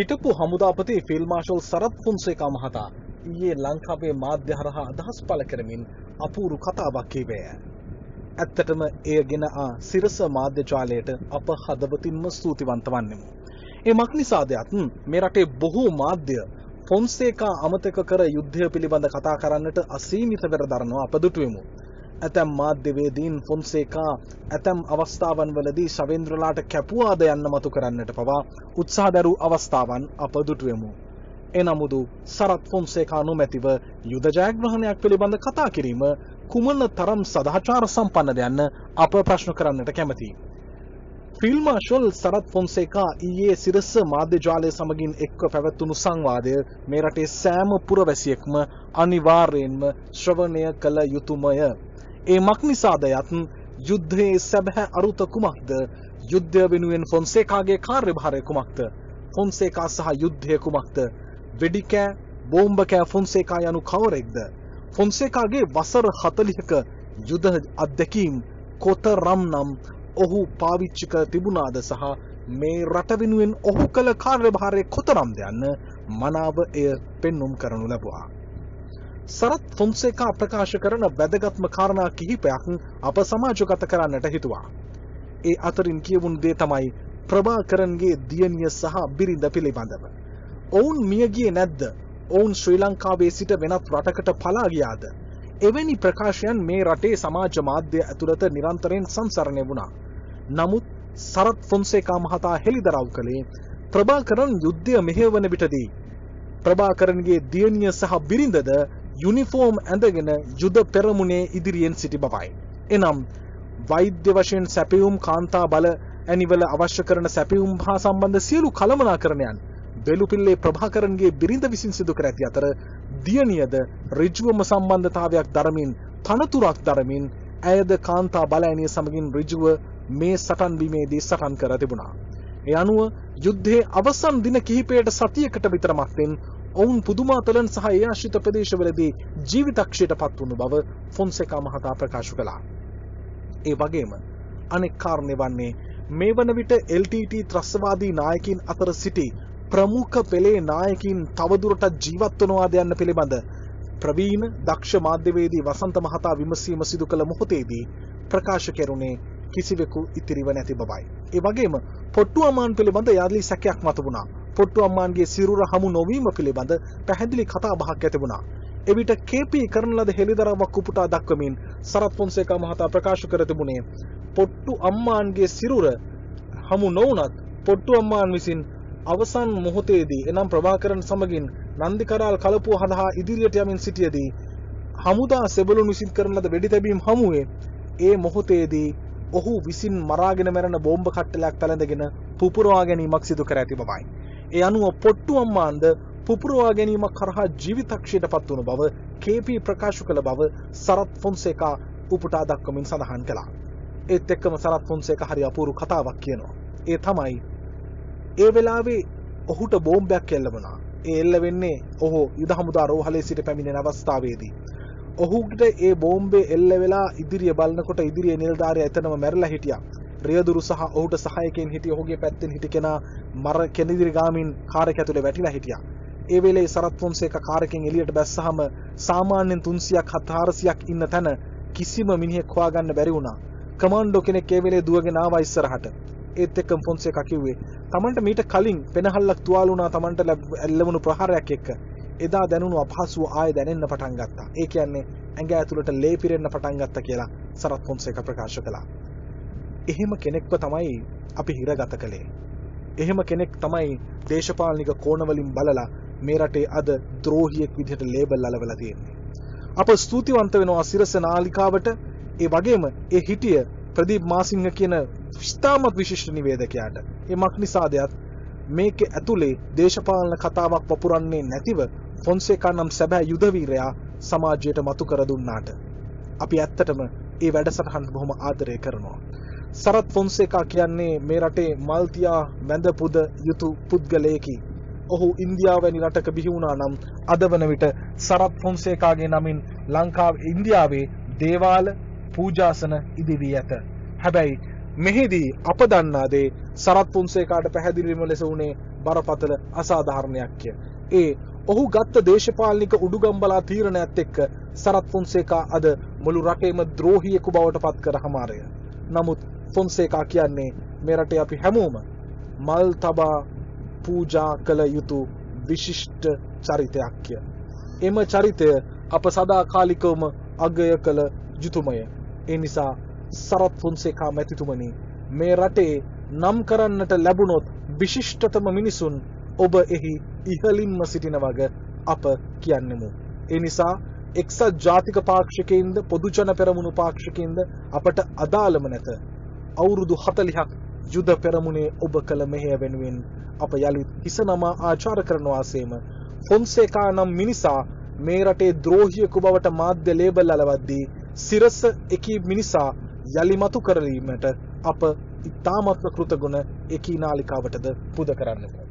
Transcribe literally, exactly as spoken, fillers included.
හිටපු හමුදාපති field marshal Sarath Fonseka මහතා ඊයේ ලංකාවේ මාධ්‍ය හරහා අදහස් පළ කරමින් අපූරු කතාවක් කීවේය. ඇත්තටම එය ගෙන ආ සිරස මාධ්‍ය ජාලයට අප හදවතින්ම ස්තුතිවන්ත වන්නෙමු. ඒ මක් නිසාදයත් මේ රටේ බොහෝ මාධ්‍ය ෆොන්සේකා අමතක කර යුද්ධය පිළිබඳ කතා කරන්නට අසීමිත වෙර දරනවා අප දුටුවෙමු. ඇතැම් මාධ්‍යවේදීන් ෆොන්සේකා ඇතැම් අවස්ථාවන් වලදී ශවේන්ද්‍රලාට කැපුවාද යන්න මතු කරන්නට පවා උත්සාහ දරූ අවස්ථාවන් අප දුටුවෙමු. එනමුදු සරත් ෆොන්සේකා නොමැතිව යුද ජයග්‍රහණයක් පිළිබඳ කතා කිරීම කුමන තරම් සදාචාර සම්පන්නද යන්න අප ප්‍රශ්න කරන්නට කැමැතියි. ෆීල්ඩ් මාර්ෂල් සරත් ෆොන්සේකා ඊයේ සිරස මාධ්‍ය ජාලය සමගින් එක්ව පැවැත්වුණු සංවාදය මේ රටේ සෑම පුරවැසියෙක්ම අනිවාර්යයෙන්ම ශ්‍රවණය කළ යුතුමය. ඒ මක් නිසාදයත් යුද්ධයේ සැබෑ අරුත කුමක්ද? යුද්ධය වෙනුවෙන් ෆොන්සේකාගේ කාර්යභාරය කුමක්ද? ෆොන්සේකා සහ යුද්ධය කුමක්ද? වෙඩිකෑ බෝම්බකෑ ෆොන්සේකා යනු කවරෙක්ද? ෆොන්සේකාගේ වසර හතළිහක යුද අත්දැකීම් කොතරම්නම් ඔහු පාවිච්චි කර තිබුණාද සහ මේ රට වෙනුවෙන් ඔහු කළ කාර්යභාරය කොතරම්ද යන්න මනාව එය පෙන්눔 කරනු ලැබුවා. සරත් ෆොන්සේකා ප්‍රකාශ කරන වැදගත්ම කාරණා කිහිපයක් අප සමාජගත කරන්නට හිතුවා. ඒ අතරින් කියවුණු දේ තමයි ප්‍රභාකරන්ගේ දියණිය සහ බිරිඳ පිළිබඳව. ඔවුන් මිය ගියේ නැද්ද? ඔවුන් ශ්‍රී ලංකාවේ සිට වෙනත් රටකට පලා ගියාද? එවැනි ප්‍රකාශයන් මේ රටේ සමාජ මාධ්‍ය ඇතුළත නිරන්තරයෙන් සංසරණය වුණා. නමුත් සරත් ෆොන්සේකා මහතා හෙළිදරව් කළේ ප්‍රභාකරන් යුද්ධය මෙහෙයවන විටදී ප්‍රභාකරන්ගේ දියණිය සහ බිරිඳද යුනිෆෝම් ඇඳගෙන යුද පෙරමුණේ ඉදිරියෙන් සිටි බවයි. එනම් වෛද්‍ය වශයෙන් සැපයුම්, කාන්තා බල ඇනිවල අවශ්‍ය කරන සැපයුම් හා සම්බන්ධ සියලු කළමනාකරණයන් වෙලුපිල්ලේ ප්‍රභාකරන්ගේ බිරිඳ විසින් සිදු කර ඇති අතර දියණියද ඍජුවම සම්බන්ධතාවයක් දරමින් තනතුරක් දරමින් ඇයද කාන්තා බල ඇනිය සමගින් ඍජුව මේ සටන් බිමේදී සටන් කර තිබුණා. ඒ අනුව යුද්ධයේ අවසන් දින කිහිපයට සතියකට විතර මත්තෙන් ඔවුන් පුදුමාතලන් සහ ඒ ආශ්‍රිත ප්‍රදේශවලදී ජීවිතක්ෂයට පත් වුණු බව ෆොන්සේකා මහතා ප්‍රකාශ කළා. ඒ වගේම අනෙක් කාරණේ වන්නේ මේ වන විට එල් ටී ටී ත්‍රස්තවාදී නායකින් අතර සිටි ප්‍රමුඛ පෙළේ නායකින් තවදුරටත් ජීවත් වනවාද යන්න පිළිබඳ ප්‍රවීණ දක්ෂ මාධ්‍යවේදී වසන්ත මහතා විමසීම සිදු කළ මොහොතේදී ප්‍රකාශ කෙරුණේ කිසිවෙකු ඉතිරිව නැති බවයි. ඒ වගේම පොට්ටු අම්මාන් පිළිබඳ යලි සැකයක් මතුවුණා. පොට්ටු අම්මාන්ගේ සිරුර හමු නොවීම පිළිබඳ පැහැදිලි කතා බහක් ඇති වුණා. එවිට කේ පී කරන ලද හෙළිදරව්වක් උපුටා දක්වමින් සරත් ෆොන්සේකා මහතා ප්‍රකාශ කර තිබුණේ පොට්ටු අම්මාන්ගේ සිරුර හමු නොවුණත් පොට්ටු අම්මාන් විසින් අවසන් මොහොතේදී එනම් ප්‍රභාකරන් සමගින් නන්දිකරාල් කලපුව හදහා ඉදිරියට යමින් සිටියේදී හමුදා සෙබළුන් විසින් කරන ලද වෙඩි තැබීම් හමුවේ ඒ මොහොතේදී ඔහු විසින් මරාගෙන මැරෙන බෝම්බ කට්ටලයක් පැලඳගෙන පුපුරවා ගැනීමක් සිදු කර ඇති බවයි. ඒ අනුව පොට්ටු අම්මාන්ද පුපුරවා ගැනීමක් කරහා ජීවිතක්ෂයට පත් වුණු බව කේ පී ප්‍රකාශ කළ බව සරත් ෆොන්සේකා උපුටා දක්වමින් සඳහන් කළා. ඒත් එක්කම සරත් ෆොන්සේකා හරි අපූර්ව කතාවක් කියනවා. ඒ තමයි ඒ වෙලාවේ ඔහුට බෝම්බයක් එල්ල වුණා. ඒ එල්ල වෙන්නේ ඔහු යුද හමුදා රෝහලේ සිට පැමිණෙන අවස්ථාවේදී. ඔහුට ඒ බෝම්බේ එල්ල වෙලා ඉදිරිය බලනකොට ඉදිරියේ නිලධාරියා එතනම මැරිලා හිටියා. රියදුරු සහ ඔහුට සහායකයන් හිටිය ඔහුගේ පැත්තෙන් හිටි කෙනා මර කෙනදිරි ගාමින් කාර් එක ඇතුලේ වැටිලා හිටියා. ඒ වෙලේ සරත් ෆොන්සේකා කාර් එකෙන් එළියට බැස්සහම සාමාන්‍යයෙන් තුන්සියයක් හතලිහක් ඉන්න තැන කිසිම මිනිහෙක් හොයාගන්න බැරි වුණා. කමාන්ඩෝ කෙනෙක් ඒ වෙලේ දුවගෙන ආවා ඉස්සරහට. ඒත් එක්කම ෆොන්සේකා කිව්වේ තමන්ට මීට කලින් පෙනහල්ලක් තුවාල වුණා තමන්ට ලැබුණු ප්‍රහාරයක් එක්ක. එදා දැනුණු අපහසුව ආයෙ දැනෙන්න පටන් ගත්තා. ඒ කියන්නේ ඇඟ ඇතුළට ලේ පිරෙන්න පටන් ගත්තා කියලා සරත් ෆොන්සේකා ප්‍රකාශ කළා. එහෙම කෙනෙක්ව තමයි අපි හිරගත කළේ. එහෙම කෙනෙක් තමයි දේශපාලනික කෝණ වලින් බලලා මේ රටේ අද ද්‍රෝහියෙක් විදිහට ලේබල් අලවලා තියෙන්නේ. අප ස්තුතිවන්ත වෙනවා සිරස නාලිකාවට. ඒ වගේම ඒ හිටිය ප්‍රදීප් මාසිංහ කියන ඉතාමත් විශිෂ්ට නිවේදකයාට. ඒ මක් නිසාදයත් මේකේ ඇතුලේ දේශපාලන කතාවක් වපුරන්නේ නැතිව ෆොන්සේකා නම් සැබෑ යුද වීරයා සමාජයට මතු කර දුන්නාට අපි ඇත්තටම ඒ වැඩසටහන බොහොම ආදරය කරනවා. සරත් ෆොන්සේකා කියන්නේ මේ රටේ මල්තියා වැඳ පුද යුතු පුද්ගලයෙකි. ඔහු ඉන්දියාව වැනි රටක බිහි වුණා නම් අද වන විට සරත් ෆොන්සේකාගේ නමින් ලංකාවේ ඉන්දියාවේ දේවාල පූජාසන ඉදිවී ඇත. හැබැයි මෙහිදී අප දන්නා දේ සරත් ෆොන්සේකාට පැහැදිලිවම ලෙස උනේ බරපතල අසාධාරණයක්ය. ඒ ඔහු ගත්ත දේශපාලනික උඩුගම්බලා තීරණයත් එක්ක සරත් ෆොන්සේකා අද මුළු රටේම ද්‍රෝහියෙකු බවට පත් කර හමාරය. නමුත් ෆොන්සේකා කියන්නේ මේ රටේ අපි හැමෝම මල් තබා පූජා කළ යුතු විශිෂ්ට චරිතයක්ය. එම චරිතය අප සදාකාලිකවම අගය කළ යුතුමය. ඒ නිසා සරත් ෆොන්සේකා මැතිතුමනි, මේ රටේ නම් කරන්නට ලැබුණොත් විශිෂ්ටතම මිනිසුන් ඔබ එහි ඉහළින්ම සිටින වග අප කියන්නෙමු. ඒ නිසා එක්සත් ජාතික පාක්ෂිකයින්ද පොදු ජන පෙරමුණු පාක්ෂිකයින්ද අපට අදාළම නැත. අවුරුදු හතළිහක් යුද පෙරමුණේ ඔබ කළ මෙහෙය වෙනුවෙන් අප යළිත් හිස නමා ආචාර කරනවා සේම ෆොන්සේකා නම් මිනිසා මේ රටේ ද්‍රෝහියෙකු බවට මාධ්‍ය ලේබල් අලවද්දී සිරස එකී මිනිසා යලි මතු කරලීමට අප ඉතාමත්ම කෘතගුණ එකී නාලිකාවටද පුද කරන්නකෝ.